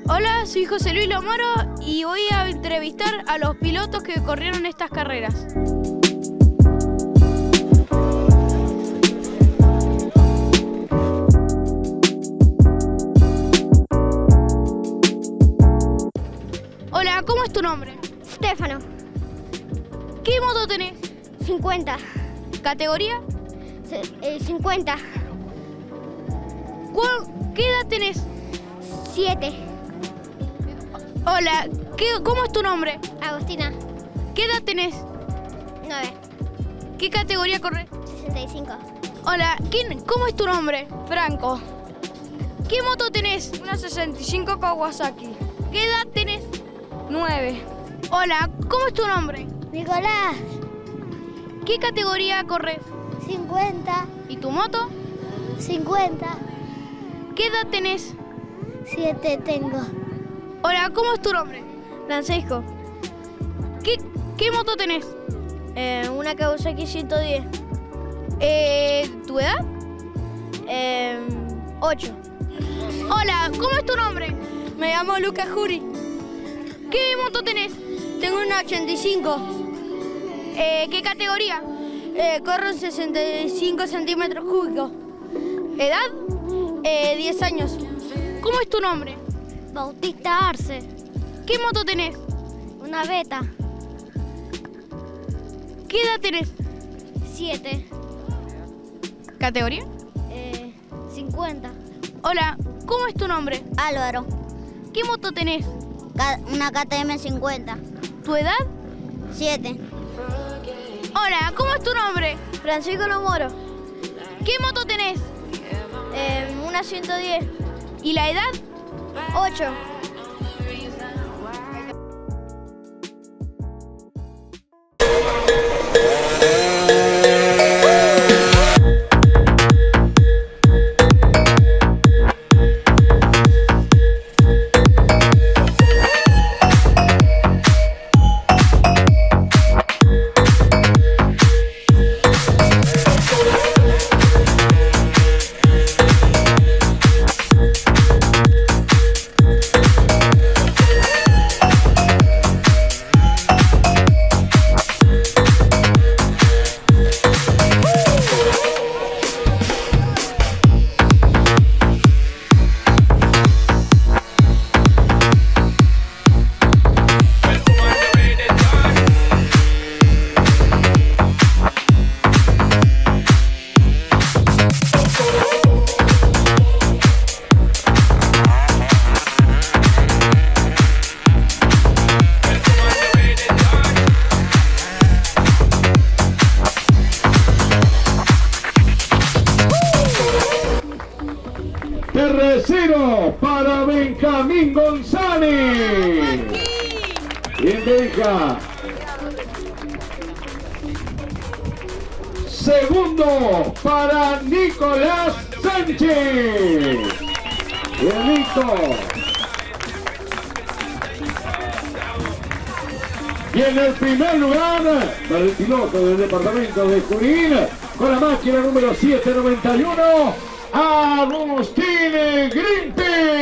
Hola, soy José Luis Lomoro y voy a entrevistar a los pilotos que corrieron estas carreras. Hola, ¿cómo es tu nombre? Stefano. ¿Qué moto tenés? 50. ¿Categoría? 50. ¿Qué edad tenés? 7. Hola, ¿cómo es tu nombre? Agustina. ¿Qué edad tenés? 9. ¿Qué categoría corres? 65. Hola, ¿cómo es tu nombre? Franco. ¿Qué moto tenés? Una 65 Kawasaki. ¿Qué edad tenés? 9. Hola, ¿cómo es tu nombre? Nicolás. ¿Qué categoría corres? 50. ¿Y tu moto? 50. ¿Qué edad tenés? 7 tengo. Hola, ¿cómo es tu nombre? Francisco. ¿Qué moto tenés? Una Kawasaki 110. ¿Tu edad? 8. Hola, ¿cómo es tu nombre? Me llamo Lucas Juri. ¿Qué moto tenés? Tengo una 85. ¿Qué categoría? Corro en 65 centímetros cúbicos. ¿Edad? 10 años. ¿Cómo es tu nombre? Bautista Arce. ¿Qué moto tenés? Una Beta. ¿Qué edad tenés? 7. ¿Categoría? 50. Hola, ¿cómo es tu nombre? Álvaro. ¿Qué moto tenés? Una KTM 50. ¿Tu edad? 7. Hola, ¿cómo es tu nombre? Francisco Lomoro. ¿Qué moto tenés? Una 110. ¿Y la edad? 8. Tercero para Benjamín González. Bien, Benja. Segundo para Nicolás Sánchez. Bien, Nico. Y en el primer lugar para el piloto del departamento de Junín con la máquina número 791. Agustín Grimpe.